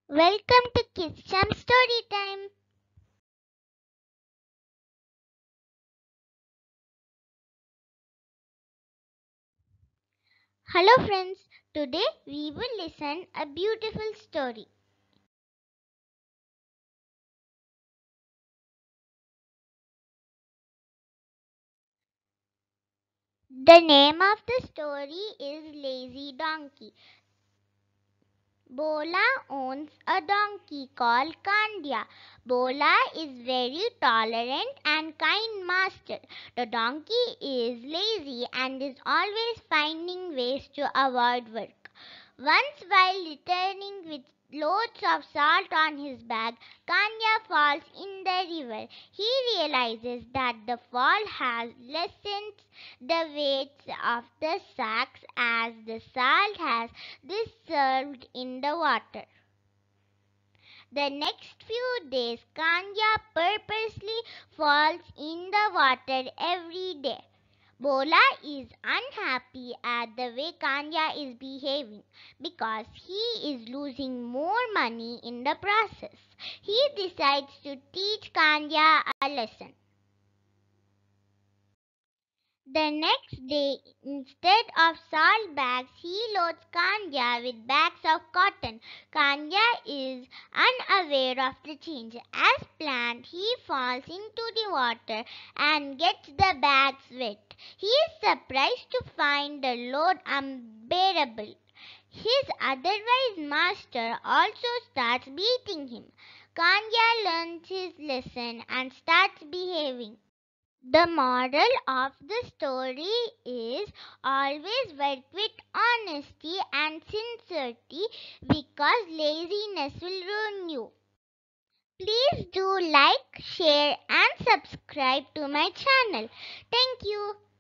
Welcome to Kids Jam Story Time. Hello friends, today we will listen a beautiful story. The name of the story is Lazy Donkey. Bola owns a donkey called Kandya. Bola is very tolerant and kind master. The donkey is lazy and is always finding ways to avoid work. Once, while returning with loads of salt on his back, Kanya falls in the river. He realizes that the fall has lessened the weights of the sacks as the salt has dissolved in the water. The next few days, Kanya purposely falls in the water every day. Bola is unhappy at the way Kanya is behaving because he is losing more money in the process. He decides to teach Kanya a lesson. The next day, instead of salt bags, he loads Kanya with bags of cotton. Kanya is unaware of the change. As planned, he falls into the water and gets the bags wet. He is surprised to find the load unbearable. His otherwise master also starts beating him. Kanya learns his lesson and starts behaving. The moral of the story is always work with honesty and sincerity because laziness will ruin you. Please do like, share, and subscribe to my channel. Thank you.